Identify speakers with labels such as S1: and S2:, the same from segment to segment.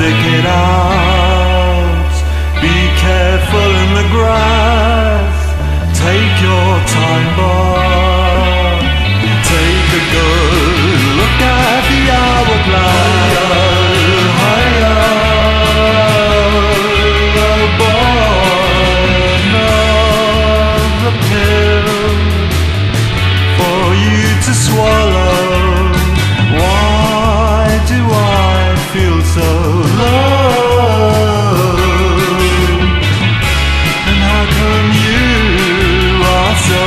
S1: stick it out. Be careful in the grass. Take your time, boy. Take a good look at the hourglass. Oh boy, another pill for you to swallow. Why do I feel so low? And how come you are so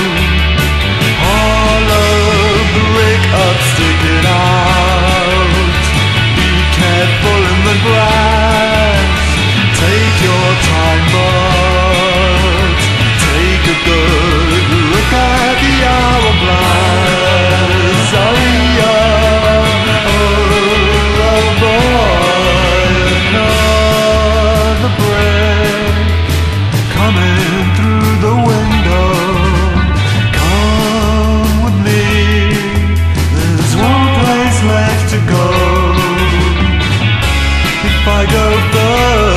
S1: hollow? Break up, stick it out. Be careful in the grass. Take your time, but take a good look at the hourglass. Oh yeah, oh boy, another break coming through the window. Come with me, there's one place left to go. If I go further,